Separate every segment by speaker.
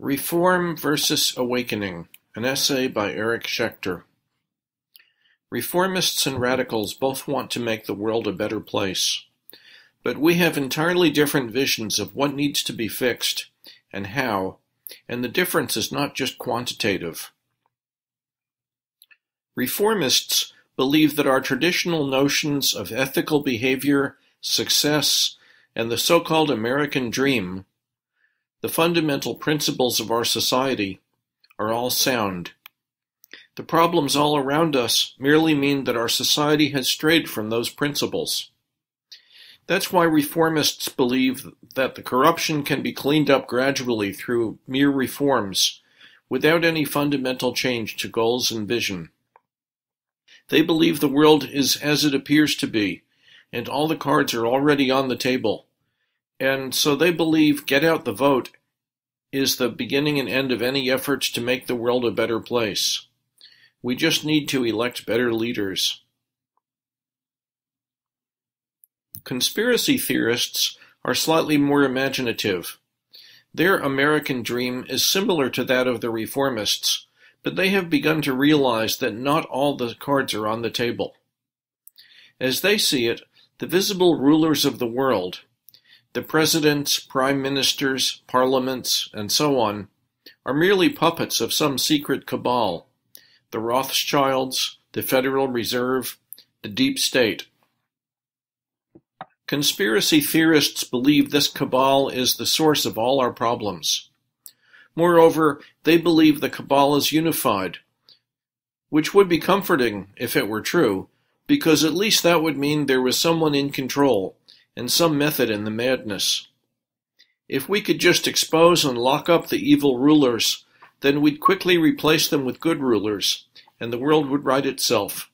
Speaker 1: Reform versus Awakening, an essay by Eric Schechter. Reformists and radicals both want to make the world a better place, but we have entirely different visions of what needs to be fixed and how, and the difference is not just quantitative. Reformists believe that our traditional notions of ethical behavior, success, and the so-called American dream, the fundamental principles of our society, are all sound. The problems all around us merely mean that our society has strayed from those principles. That's why reformists believe that the corruption can be cleaned up gradually through mere reforms, without any fundamental change to goals and vision. They believe the world is as it appears to be, and all the cards are already on the table. And so they believe get out the vote is the beginning and end of any efforts to make the world a better place. We just need to elect better leaders. Conspiracy theorists are slightly more imaginative. Their American dream is similar to that of the reformists, but they have begun to realize that not all the cards are on the table. As they see it, the visible rulers of the world, the presidents, prime ministers, parliaments, and so on, are merely puppets of some secret cabal, the Rothschilds, the Federal Reserve, the deep state. Conspiracy theorists believe this cabal is the source of all our problems. Moreover, they believe the cabal is unified, which would be comforting if it were true, because at least that would mean there was someone in control, and some method in the madness. If we could just expose and lock up the evil rulers, then we'd quickly replace them with good rulers, and the world would right itself.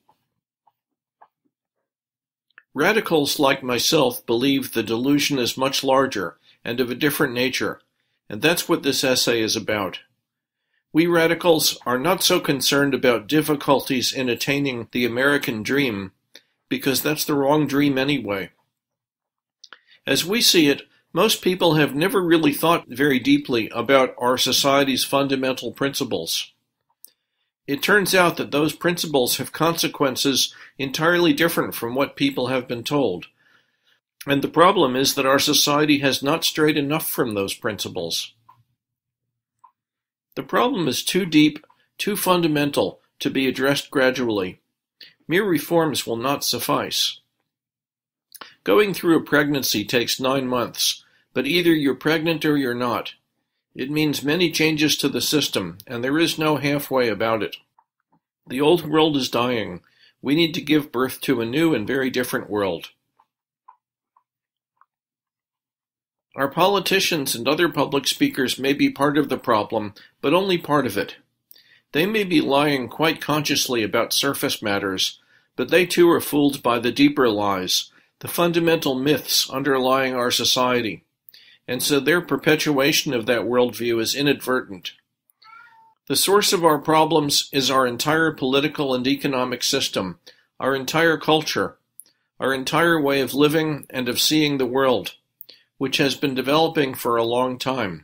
Speaker 1: Radicals like myself believe the delusion is much larger and of a different nature, and that's what this essay is about. We radicals are not so concerned about difficulties in attaining the American dream, because that's the wrong dream anyway. As we see it, most people have never really thought very deeply about our society's fundamental principles. It turns out that those principles have consequences entirely different from what people have been told. And the problem is that our society has not strayed enough from those principles. The problem is too deep, too fundamental to be addressed gradually. Mere reforms will not suffice. Going through a pregnancy takes 9 months, but either you're pregnant or you're not. It means many changes to the system, and there is no halfway about it. The old world is dying. We need to give birth to a new and very different world. Our politicians and other public speakers may be part of the problem, but only part of it. They may be lying quite consciously about surface matters, but they too are fooled by the deeper lies, the fundamental myths underlying our society, and so their perpetuation of that worldview is inadvertent. The source of our problems is our entire political and economic system, our entire culture, our entire way of living and of seeing the world, which has been developing for a long time.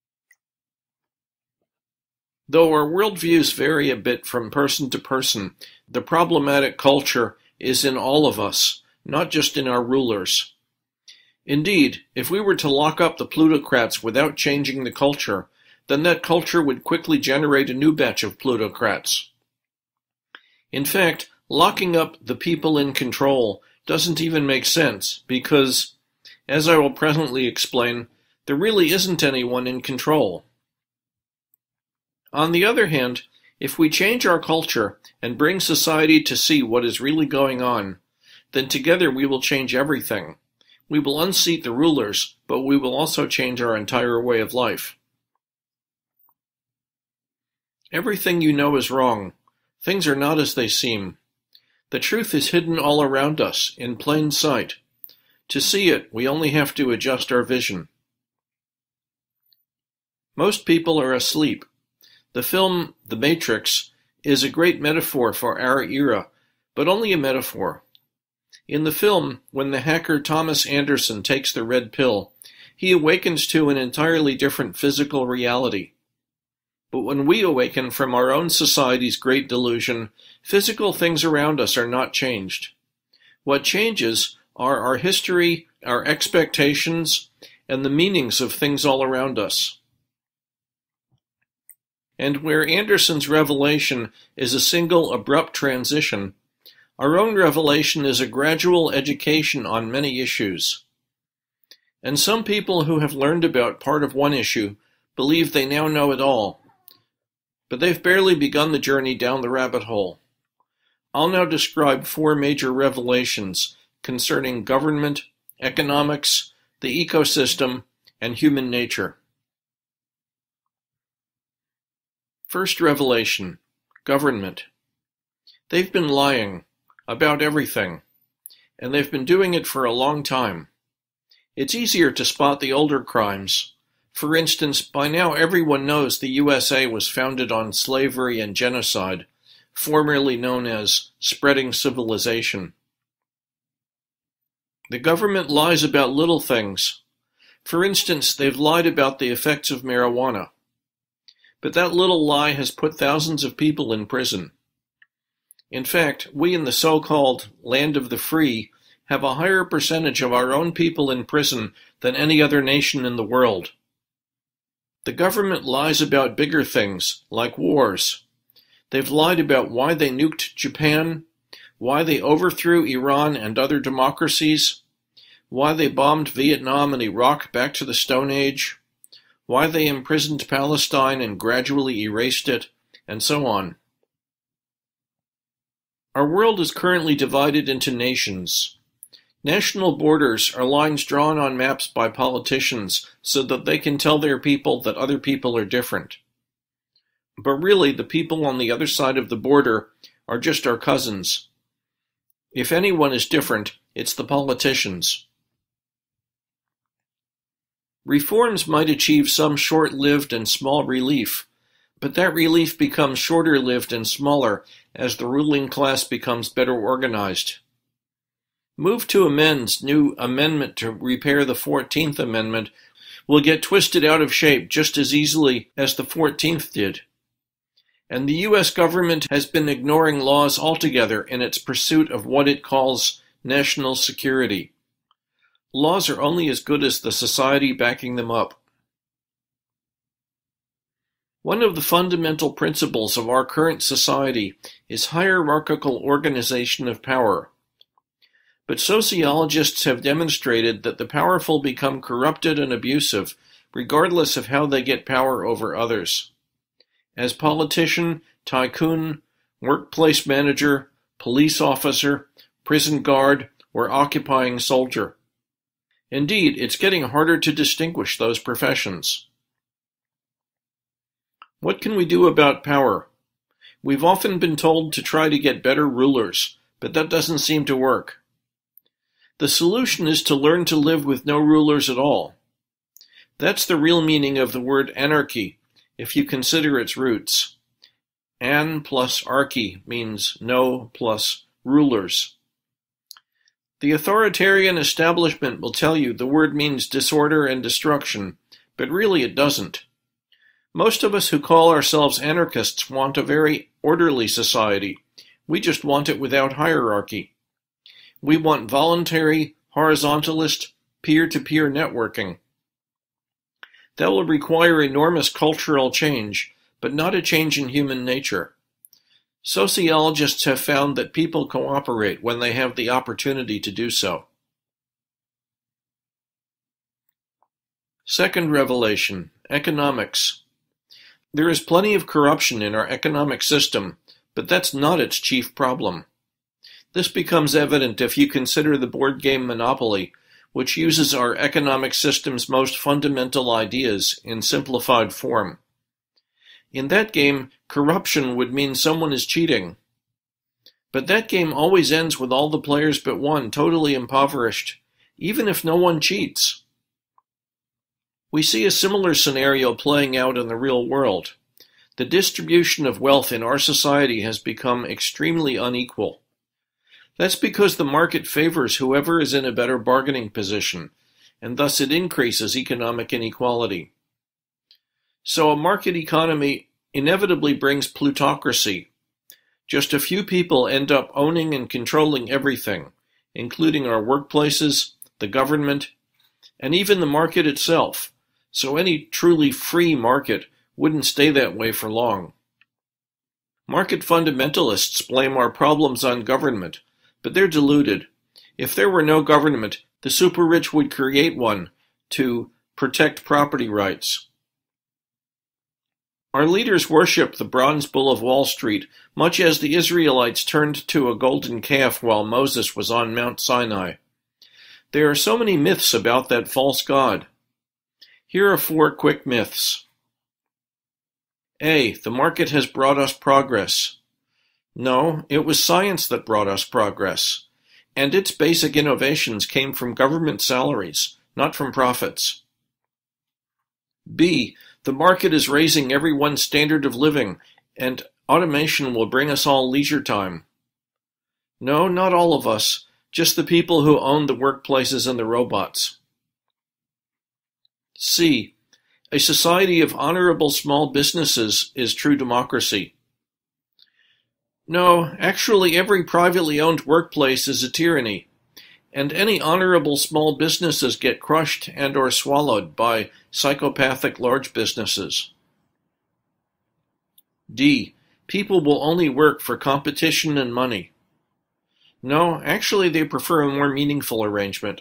Speaker 1: Though our worldviews vary a bit from person to person, the problematic culture is in all of us, not just in our rulers. Indeed, if we were to lock up the plutocrats without changing the culture, then that culture would quickly generate a new batch of plutocrats. In fact, locking up the people in control doesn't even make sense, because, as I will presently explain, there really isn't anyone in control. On the other hand, if we change our culture and bring society to see what is really going on, then together we will change everything. We will unseat the rulers, but we will also change our entire way of life. Everything you know is wrong. Things are not as they seem. The truth is hidden all around us, in plain sight. To see it, we only have to adjust our vision. Most people are asleep. The film The Matrix is a great metaphor for our era, but only a metaphor. In the film, when the hacker Thomas Anderson takes the red pill, he awakens to an entirely different physical reality. But when we awaken from our own society's great delusion, physical things around us are not changed. What changes are our history, our expectations, and the meanings of things all around us. And where Anderson's revelation is a single abrupt transition, our own revelation is a gradual education on many issues. And some people who have learned about part of one issue believe they now know it all, but they've barely begun the journey down the rabbit hole. I'll now describe 4 major revelations concerning government, economics, the ecosystem, and human nature. First revelation, government. They've been lying about everything, and they've been doing it for a long time. It's easier to spot the older crimes. For instance, by now everyone knows the USA was founded on slavery and genocide, formerly known as spreading civilization. The government lies about little things. For instance, they've lied about the effects of marijuana. But that little lie has put thousands of people in prison. In fact, we in the so-called land of the free have a higher percentage of our own people in prison than any other nation in the world. The government lies about bigger things, like wars. They've lied about why they nuked Japan, why they overthrew Iran and other democracies, why they bombed Vietnam and Iraq back to the Stone Age, why they imprisoned Palestine and gradually erased it, and so on. Our world is currently divided into nations. National borders are lines drawn on maps by politicians so that they can tell their people that other people are different. But really, the people on the other side of the border are just our cousins. If anyone is different, it's the politicians. Reforms might achieve some short-lived and small relief, but that relief becomes shorter-lived and smaller as the ruling class becomes better organized. Move to Amend's new amendment to repair the 14th Amendment will get twisted out of shape just as easily as the 14th did. And the U.S. government has been ignoring laws altogether in its pursuit of what it calls national security. Laws are only as good as the society backing them up. One of the fundamental principles of our current society is hierarchical organization of power. But sociologists have demonstrated that the powerful become corrupted and abusive, regardless of how they get power over others. As politician, tycoon, workplace manager, police officer, prison guard, or occupying soldier. Indeed, it's getting harder to distinguish those professions. What can we do about power? We've often been told to try to get better rulers, but that doesn't seem to work. The solution is to learn to live with no rulers at all. That's the real meaning of the word anarchy, if you consider its roots. An plus archy means no plus rulers. The authoritarian establishment will tell you the word means disorder and destruction, but really it doesn't. Most of us who call ourselves anarchists want a very orderly society. We just want it without hierarchy. We want voluntary, horizontalist, peer-to-peer networking. That will require enormous cultural change, but not a change in human nature. Sociologists have found that people cooperate when they have the opportunity to do so. Second revelation, economics. There is plenty of corruption in our economic system, but that's not its chief problem. This becomes evident if you consider the board game Monopoly, which uses our economic system's most fundamental ideas in simplified form. In that game, corruption would mean someone is cheating. But that game always ends with all the players but one totally impoverished, even if no one cheats. We see a similar scenario playing out in the real world. The distribution of wealth in our society has become extremely unequal. That's because the market favors whoever is in a better bargaining position, and thus it increases economic inequality. So a market economy inevitably brings plutocracy. Just a few people end up owning and controlling everything, including our workplaces, the government, and even the market itself, so any truly free market wouldn't stay that way for long. Market fundamentalists blame our problems on government, but they're deluded. If there were no government, the super-rich would create one to protect property rights. Our leaders worship the bronze bull of Wall Street, much as the Israelites turned to a golden calf while Moses was on Mount Sinai. There are so many myths about that false god. Here are 4 quick myths. A. The market has brought us progress. No, it was science that brought us progress, and its basic innovations came from government salaries, not from profits. B. The market is raising everyone's standard of living, and automation will bring us all leisure time. No, not all of us, just the people who own the workplaces and the robots. C. A society of honorable small businesses is true democracy. No, actually every privately owned workplace is a tyranny, and any honorable small businesses get crushed and or swallowed by psychopathic large businesses. D. People will only work for competition and money. No, actually they prefer a more meaningful arrangement.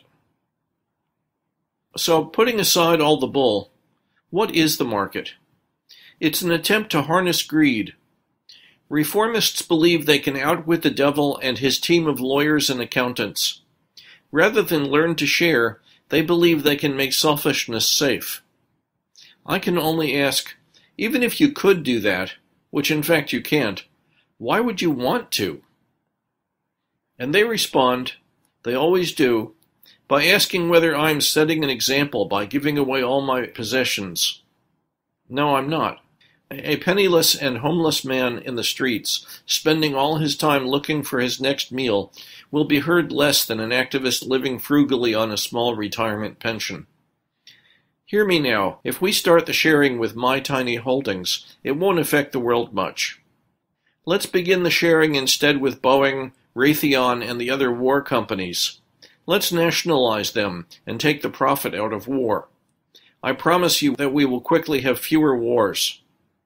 Speaker 1: So, putting aside all the bull, what is the market? It's an attempt to harness greed. Reformists believe they can outwit the devil and his team of lawyers and accountants. Rather than learn to share, they believe they can make selfishness safe. I can only ask, even if you could do that, which in fact you can't, why would you want to? And they respond, they always do, by asking whether I'm setting an example by giving away all my possessions. No, I'm not. A penniless and homeless man in the streets, spending all his time looking for his next meal, will be heard less than an activist living frugally on a small retirement pension. Hear me now, if we start the sharing with my tiny holdings, it won't affect the world much. Let's begin the sharing instead with Boeing, Raytheon, and the other war companies. Let's nationalize them and take the profit out of war. I promise you that we will quickly have fewer wars.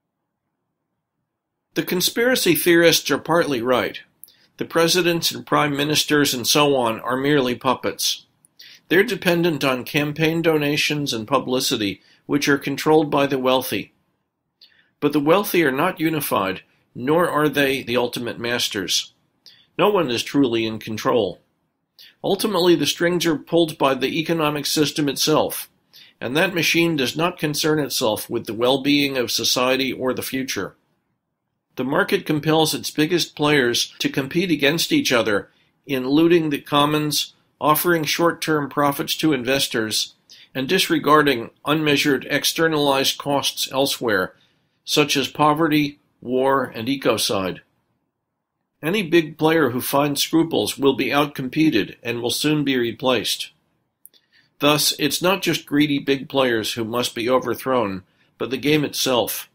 Speaker 1: The conspiracy theorists are partly right. The presidents and prime ministers and so on are merely puppets. They're dependent on campaign donations and publicity, which are controlled by the wealthy. But the wealthy are not unified, nor are they the ultimate masters. No one is truly in control. Ultimately, the strings are pulled by the economic system itself, and that machine does not concern itself with the well-being of society or the future. The market compels its biggest players to compete against each other in looting the commons, offering short-term profits to investors, and disregarding unmeasured externalized costs elsewhere, such as poverty, war, and ecocide. Any big player who finds scruples will be outcompeted and will soon be replaced. Thus, it's not just greedy big players who must be overthrown, but the game itself.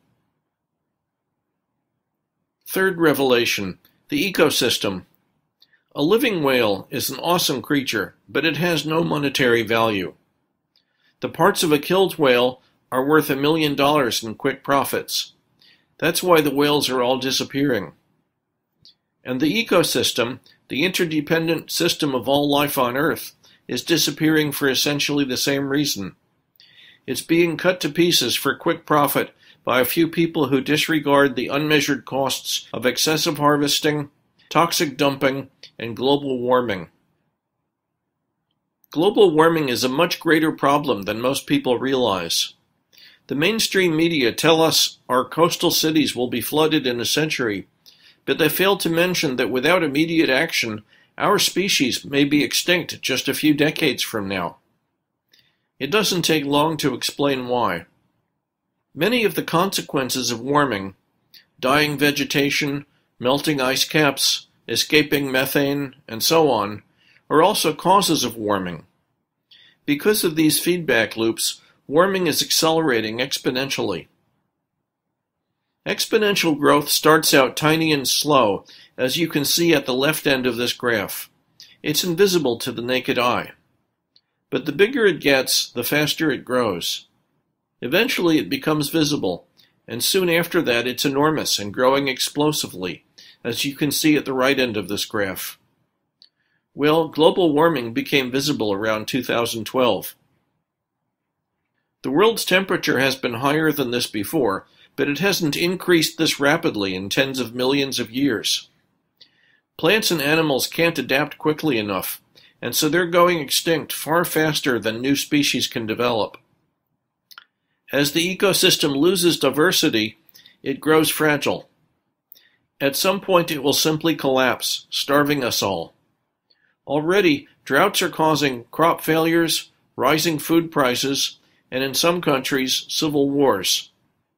Speaker 1: Third revelation, the ecosystem. A living whale is an awesome creature, but it has no monetary value. The parts of a killed whale are worth $1 million in quick profits. That's why the whales are all disappearing. And the ecosystem, the interdependent system of all life on Earth, is disappearing for essentially the same reason. It's being cut to pieces for quick profit by a few people who disregard the unmeasured costs of excessive harvesting, toxic dumping, and global warming. Global warming is a much greater problem than most people realize. The mainstream media tell us our coastal cities will be flooded in a century, but they fail to mention that without immediate action, our species may be extinct just a few decades from now. It doesn't take long to explain why. Many of the consequences of warming, dying vegetation, melting ice caps, escaping methane, and so on, are also causes of warming. Because of these feedback loops, warming is accelerating exponentially. Exponential growth starts out tiny and slow, as you can see at the left end of this graph. It's invisible to the naked eye. But the bigger it gets, the faster it grows. Eventually it becomes visible, and soon after that it's enormous and growing explosively, as you can see at the right end of this graph. Well, global warming became visible around 2012. The world's temperature has been higher than this before, but it hasn't increased this rapidly in tens of millions of years. Plants and animals can't adapt quickly enough, and so they're going extinct far faster than new species can develop. As the ecosystem loses diversity, it grows fragile. At some point it will simply collapse, starving us all. Already, droughts are causing crop failures, rising food prices, and in some countries, civil wars.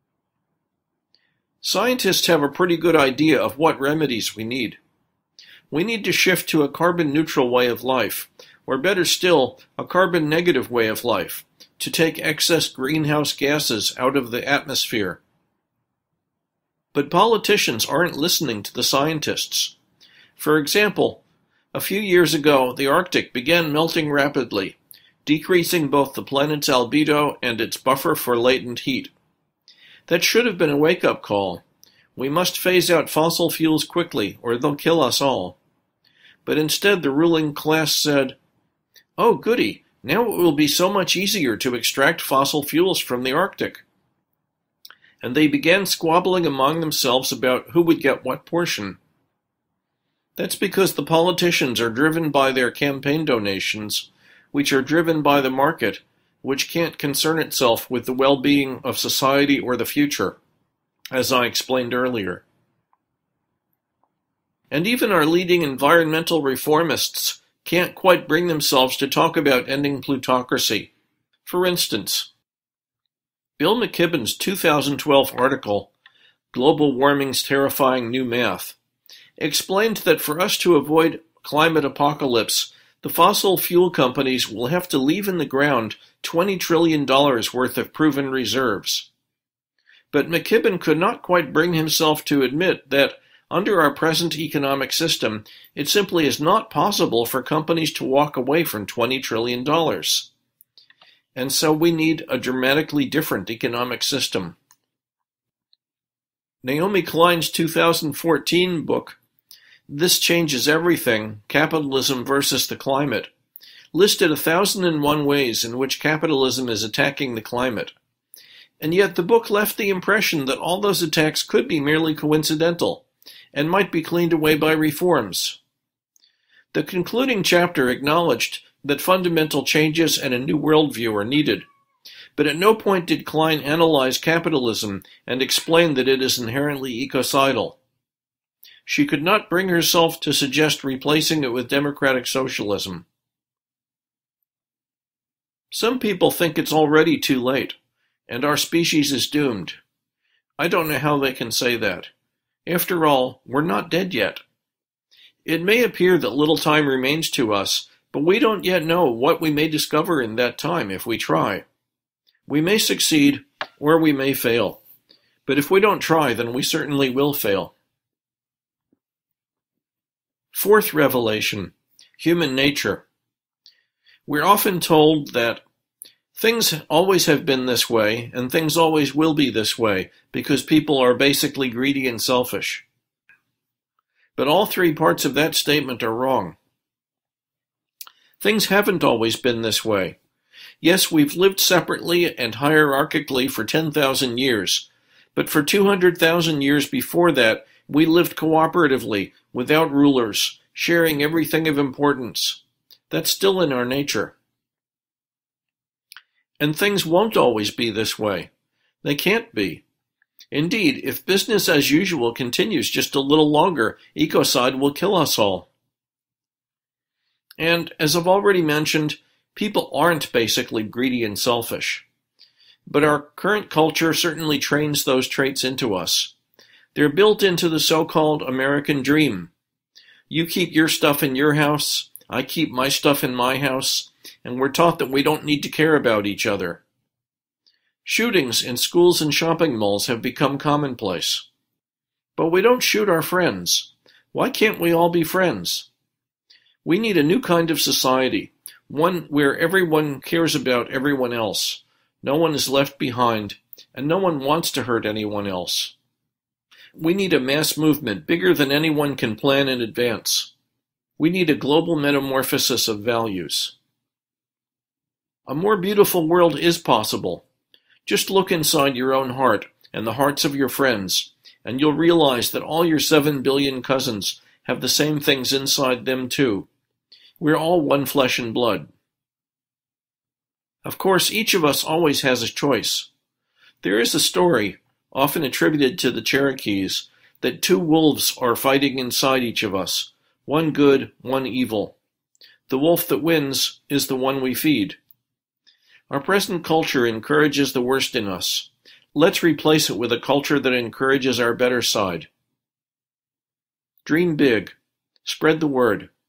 Speaker 1: Scientists have a pretty good idea of what remedies we need. We need to shift to a carbon-neutral way of life, or better still, a carbon-negative way of life, to take excess greenhouse gases out of the atmosphere. But politicians aren't listening to the scientists. For example, a few years ago, the Arctic began melting rapidly, decreasing both the planet's albedo and its buffer for latent heat. That should have been a wake-up call. We must phase out fossil fuels quickly, or they'll kill us all. But instead the ruling class said, "Oh goody, now it will be so much easier to extract fossil fuels from the Arctic." And they began squabbling among themselves about who would get what portion. That's because the politicians are driven by their campaign donations, which are driven by the market, which can't concern itself with the well-being of society or the future, as I explained earlier. And even our leading environmental reformists can't quite bring themselves to talk about ending plutocracy. For instance, Bill McKibben's 2012 article, Global Warming's Terrifying New Math, explained that for us to avoid climate apocalypse, the fossil fuel companies will have to leave in the ground $20 trillion worth of proven reserves. But McKibben could not quite bring himself to admit that, under our present economic system, it simply is not possible for companies to walk away from $20 trillion. And so we need a dramatically different economic system. Naomi Klein's 2014 book, This Changes Everything, Capitalism versus the Climate, listed 1,001 ways in which capitalism is attacking the climate. And yet the book left the impression that all those attacks could be merely coincidental, and might be cleaned away by reforms. The concluding chapter acknowledged that fundamental changes and a new worldview are needed, but at no point did Klein analyze capitalism and explain that it is inherently ecocidal. She could not bring herself to suggest replacing it with democratic socialism. Some people think it's already too late, and our species is doomed. I don't know how they can say that. After all, we're not dead yet. It may appear that little time remains to us, but we don't yet know what we may discover in that time if we try. We may succeed, or we may fail. But if we don't try, then we certainly will fail. Fourth revelation, human nature. We're often told that things always have been this way, and things always will be this way, because people are basically greedy and selfish. But all three parts of that statement are wrong. Things haven't always been this way. Yes, we've lived separately and hierarchically for 10,000 years, but for 200,000 years before that, we lived cooperatively, without rulers, sharing everything of importance. That's still in our nature. And things won't always be this way. They can't be. Indeed, if business as usual continues just a little longer, ecocide will kill us all. And, as I've already mentioned, people aren't basically greedy and selfish. But our current culture certainly trains those traits into us. They're built into the so-called American dream. You keep your stuff in your house, I keep my stuff in my house, and we're taught that we don't need to care about each other. Shootings in schools and shopping malls have become commonplace. But we don't shoot our friends. Why can't we all be friends? We need a new kind of society, one where everyone cares about everyone else. No one is left behind, and no one wants to hurt anyone else. We need a mass movement bigger than anyone can plan in advance. We need a global metamorphosis of values. A more beautiful world is possible. Just look inside your own heart and the hearts of your friends, and you'll realize that all your 7 billion cousins have the same things inside them too. We're all one flesh and blood. Of course, each of us always has a choice. There is a story, often attributed to the Cherokees, that 2 wolves are fighting inside each of us, one good, one evil. The wolf that wins is the one we feed. Our present culture encourages the worst in us. Let's replace it with a culture that encourages our better side. Dream big. Spread the word.